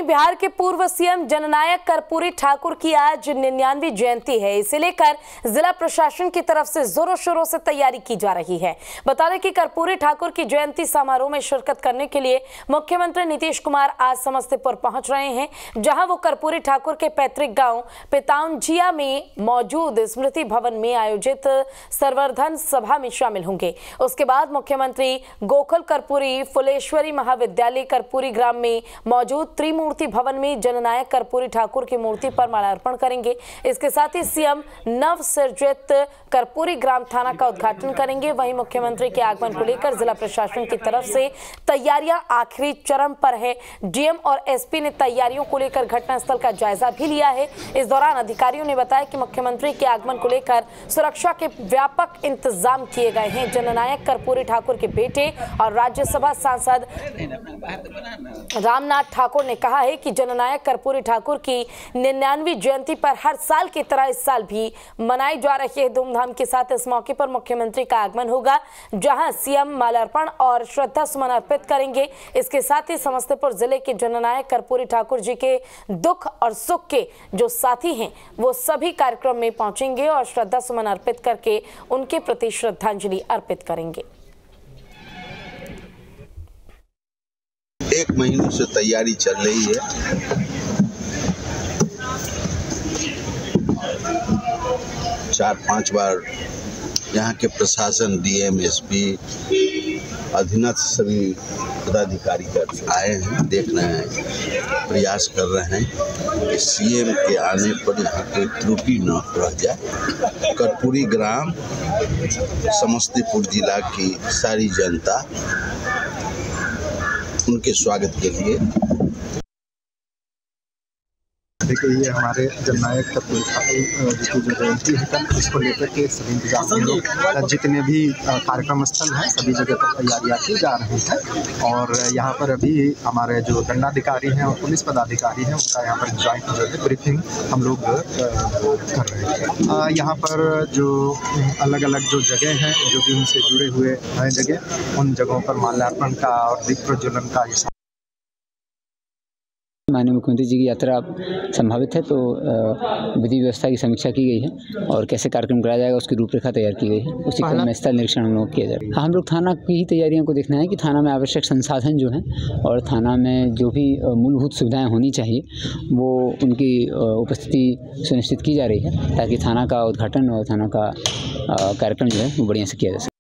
बिहार के पूर्व सीएम जननायक कर्पूरी ठाकुर की आज 99वीं जयंती है। इसे लेकर जिला प्रशासन की तरफ से जोरों शोरों से तैयारी की जा रही है। बता दें कि कर्पूरी ठाकुर की जयंती समारोह में शिरकत करने के लिए मुख्यमंत्री नीतीश कुमार आज समस्तीपुर पहुंच रहे हैं, जहां वो कर्पूरी ठाकुर के पैतृक गांव पिताउंजिया में मौजूद स्मृति भवन में आयोजित संवर्धन सभा में शामिल होंगे। उसके बाद मुख्यमंत्री गोकुल कर्पूरी फुलेश्वरी महाविद्यालय कर्पूरी ग्राम में मौजूद त्रिमूर्ति भवन में जननायक कर्पूरी ठाकुर की मूर्ति पर माल्यार्पण करेंगे। इसके साथ ही सीएम नव सृजित कर्पूरी ग्राम थाना का उद्घाटन करेंगे। वहीं मुख्यमंत्री के आगमन को लेकर जिला प्रशासन की तरफ से तैयारियां आखिरी चरम पर है। डीएम और एसपी ने तैयारियों को लेकर घटनास्थल का जायजा भी लिया है। इस दौरान अधिकारियों ने बताया कि मुख्यमंत्री के आगमन को लेकर सुरक्षा के व्यापक इंतजाम किए गए हैं। जननायक कर्पूरी ठाकुर के बेटे और राज्यसभा सांसद रामनाथ ठाकुर ने कहा है कि जननायक कर्पूरी ठाकुर की 99वीं जयंती पर हर साल की तरह इस साल भी मनाई जा रही है धूमधाम के साथ। इस मौके पर मुख्यमंत्री का आगमन होगा, जहां सीएम माल्यार्पण और श्रद्धा सुमन अर्पित करेंगे। इसके साथ ही समस्तीपुर जिले के जननायक कर्पूरी ठाकुर जी के दुख और सुख के जो साथी हैं वो सभी कार्यक्रम में पहुंचेंगे और श्रद्धा सुमन अर्पित करके उनके प्रति श्रद्धांजलि अर्पित करेंगे। 1 महीने से तैयारी चल रही है। 4-5 बार यहाँ के प्रशासन, डीएम, एसपी, अधीनस्थ सभी पदाधिकारी आए हैं, देख रहे हैं, प्रयास कर रहे हैं कि सीएम के आने पर यहाँ कोई त्रुटि न रह जाए। कर्पूरी ग्राम समस्तीपुर जिला की सारी जनता उनके स्वागत के लिए। देखिए, ये हमारे जननायक कर्पूरी ठाकुर जी की जो जयंती है कल, इसको लेकर के सभी इंतजाम हम लोग जितने भी कार्यक्रम स्थल हैं सभी जगह पर तैयारियां की जा रही हैं। और यहाँ पर अभी हमारे जो दंडाधिकारी हैं और पुलिस पदाधिकारी हैं उनका यहाँ पर ज्वाइंट जो है ब्रीफिंग हम लोग कर रहे हैं। यहाँ पर जो अलग अलग जो जगह हैं जो भी उनसे जुड़े हुए हैं जगह, उन जगहों पर माल्यार्पण का और दीप प्रज्वलन का माननीय मुख्यमंत्री जी की यात्रा संभावित है, तो विधि व्यवस्था की समीक्षा की गई है और कैसे कार्यक्रम कराया जाएगा उसकी रूपरेखा तैयार की गई है। उसी क्रम में स्थल निरीक्षण हम लोग किया जाएगा। हम लोग थाना की ही तैयारियों को देखना है कि थाना में आवश्यक संसाधन जो हैं और थाना में जो भी मूलभूत सुविधाएं होनी चाहिए वो उनकी उपस्थिति सुनिश्चित की जा रही है, ताकि थाना का उद्घाटन और थाना का कार्यक्रम जो है वो बढ़िया से किया जा सके।